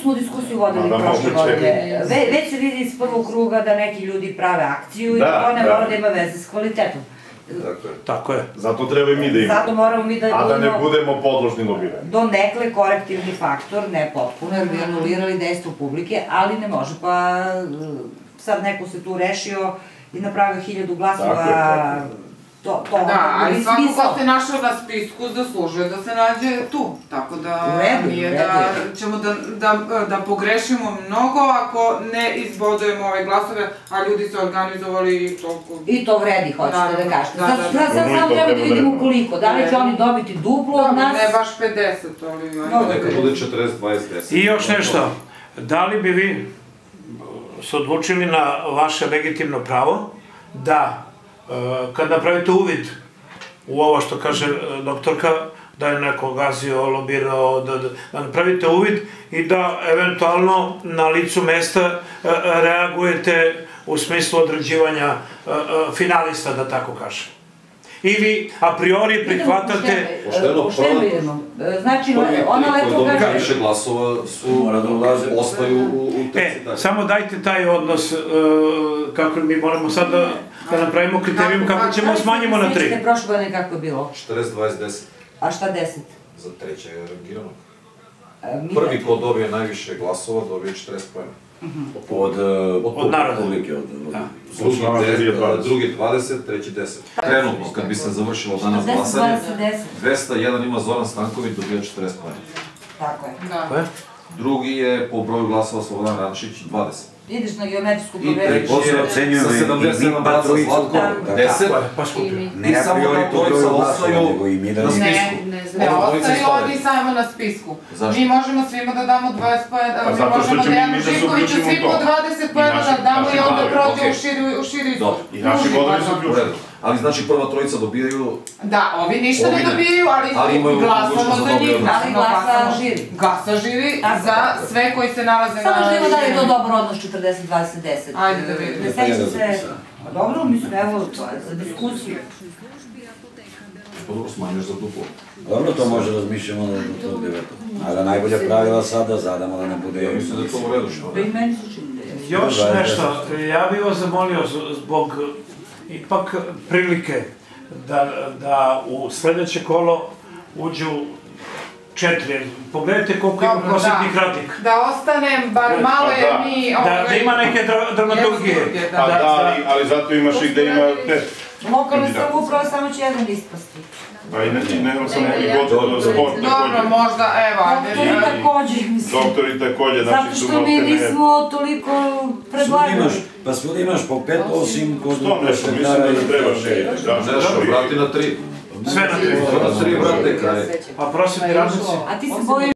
smo diskusiju vodili prošle godine. Već se vidi iz prvog kruga da neki ljudi prave akciju i to ne mora da ima veze s kvalitetom. Tako je. Zato treba i mi da imamo. Zato moramo mi da a da ne budemo podložni lobiranju. Donekle korektivni faktor, ne potpuno, jer bi anulirali dejstvo publike, ali ne može, pa sad neko se tu rešio i napravio 1000 glasova. Da, ali svako ko se našao na spisku zaslužuje da se nađe tu, tako da nije da ćemo da pogrešimo mnogo ako ne izbodujemo ove glasove, a ljudi se organizovali i toliko... I to vredi, hoćete da kažete. Sad samo treba da vidimo koliko, da li će oni dobiti duplo od nas? Ne baš 50, ali... Neka bude 40, 20, 10. I još nešto, da li bi vi se odlučili na vaše legitimno pravo da kad napravite uvid u ovo što kaže doktorka, da je neko gazio, lobirao, da napravite uvid i da eventualno na licu mesta reagujete u smislu određivanja finalista, da tako kažem. I vi a priori prihvatate... Pošteno idemo. Znači, ona lepo kaže... Više glasova ostaju u trci. Samo dajte taj odnos, kako mi moramo sad da napravimo kriterijum kako ćemo smanjimo na 3. Sviđate prošle godine kako je bilo? 40, 20, 10. A šta 10? Za treće rangiranog. Prvi ko dobije najviše glasova dobije 40 pojena. Od naroda. Drugi 20, treći 10. Trenutno, kad bi se završilo danas glasanje, 201 ima Zoran Stanković, dobija 40 pojena. Tako je. Drugi je po broju glasova Slobodan Rančić, 20. Ideš na geometrijsku I progresu. treći je sa 77 Baca Zlatko, 10. I samo ta trojica ostaju na spisku. Ne ostaju oni samo na spisku. Mi možemo svima da damo 20 pojena, mi možemo Dejanu Živkoviću svi po 20 pojena da damo i onda prođe u širi izbor. I naši vodovi su ključni. Ali znači prva trojica dobijaju... Da, ovi ništa ne dobijaju, ali glasamo za njih. Ali glasa žiri. Glasa žiri za sve koji se nalaze na... Samo želimo da je to dobar odnos 40-20-10. Ajde da vidimo. Ne sećam se... Dobro, mislim, evo, to je za diskusiju. Dobro, smanjuješ za duplo. Dobro, to može razmišljamo na to 9. Ali najbolja pravila sada zadamo da ne bude... Ja mislim da je to u redu što. I meni se čini da je. Još nešto, ja bih vas zamolio zbog ipak prilike da u sledeće kolo uđu 4. Pogledajte koliko ima prosvetnih radnika. Da ostanem, bar malo je mi... Da ima neke dramaturgije. Ali zato imaš i da ima 5. Lokalne samouprave samo će jedan ispasti. Pa i ne sam neki god sport takođe. Dobro, možda, evo, ajde. Doktori takođe, mislim. Doktori takođe, zato što mi nismo toliko predlagali. Pa svuda imaš po 5, osim kod... Što nešto, mislim da ne treba širiti. Nešto, vrati na 3. Sve na 3. Na 3 vrate kraj. A prosvetni radnici? A ti se bojiš